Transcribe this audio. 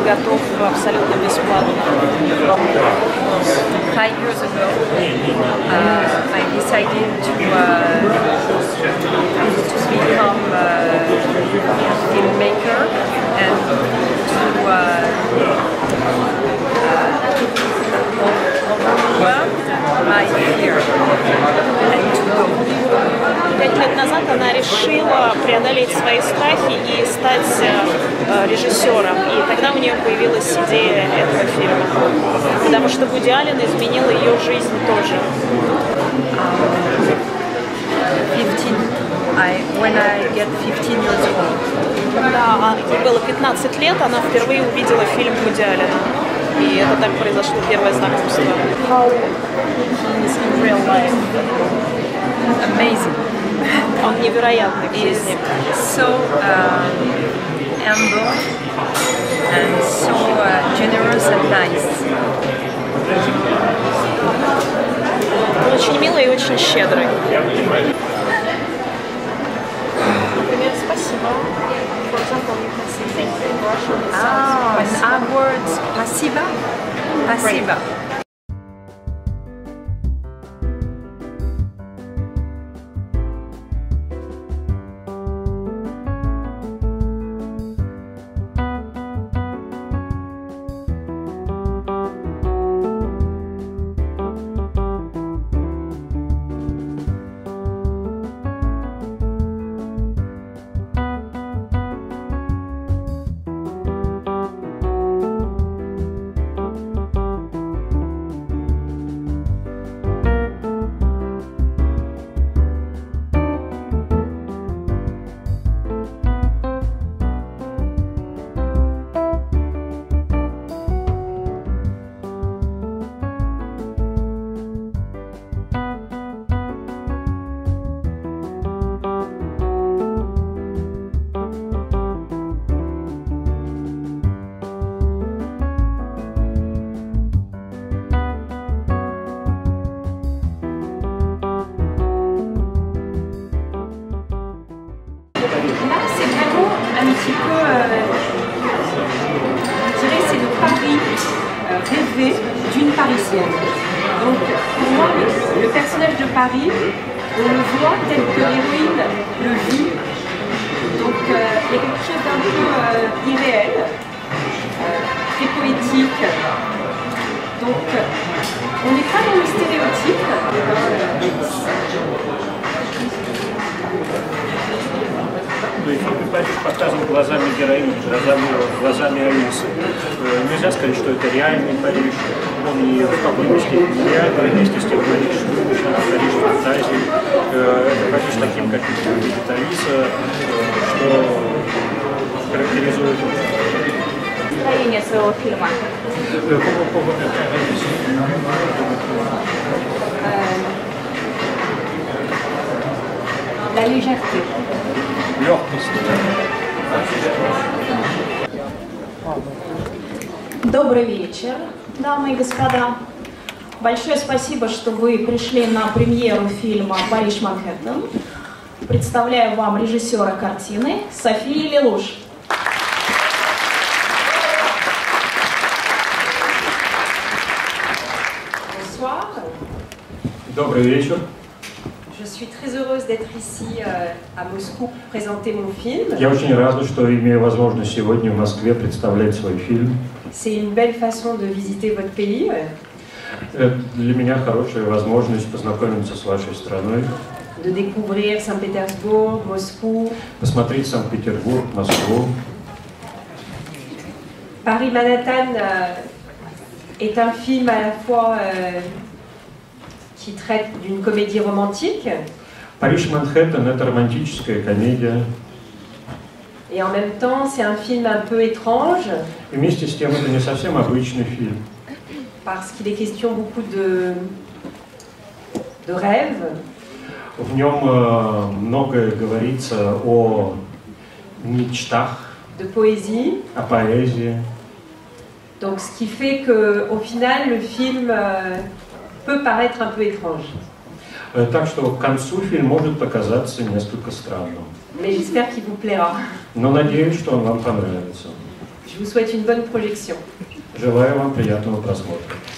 готов абсолютно бесплатно. 5 years ago, I decided to become a filmmaker and to overwhelm my fear and to go. 5 лет назад она решила преодолеть свои страхи и стать режиссером. И тогда у нее появилась идея этого фильма. Потому что Вуди Аллен изменил ее жизнь тоже. 15, when I get 15 years old. Когда ей было 15 лет, она впервые увидела фильм Вуди Аллена. И это так произошло первое знакомство. How he is in real life. Amazing. Он невероятный в жизни. So humble and so generous and nice. Он очень милый и очень щедрый. Например, спасибо. For example, you can say thank you in Russian. Our words спасибо. Спасибо. Rêver d'une Parisienne. Donc pour moi, le personnage de Paris, on le voit tel que l'héroïne le vit. Donc il y a quelque chose d'un peu irréel, très poétique. Donc on n'est pas dans le stéréotype. И Париж показан глазами героини, глазами Алисы. Нельзя сказать, что это реальный Париж. Он и в какой-то степени реальный, вместе с тем Париж вымышленный, Париж фантазии. Это Париж таким, как видит Алиса, что характеризует Настроение своего фильма. La légèreté. Добрый вечер, дамы и господа. Большое спасибо, что вы пришли на премьеру фильма «Париж, Манхэттен». Представляю вам режиссера картины Софии Лелуш. Bonsoir. Добрый вечер. Je suis très heureuse d'être ici à Moscou pour présenter mon film. Я очень рада, что имею возможность сегодня в Москве представлять свой фильм. C'est une belle façon de visiter votre pays. Это для меня хорошая возможность познакомиться с вашей страной. De découvrir Saint-Pétersbourg, Moscou. Посмотреть Санкт-Петербург, Москву. Paris Manhattan est un film à la fois qui traite d'une comédie romantique. Париж, Манхэттен – это романтическая комедия. Et en même temps, c'est un film un peu étrange. И вместе с тем это не совсем обычный фильм. Parce qu'il est question beaucoup de rêves. В нем многое говорится о мечтах, de poésie. о поэзии. Donc ce qui fait qu'au final, le film peut paraître un peu étrange. Так что к концу фильм может показаться несколько странным. Mais j'espère qu'il vous plaira. Но надеюсь, что он вам понравится. Je Je vous souhaite une bonne projection. Желаю вам приятного просмотра.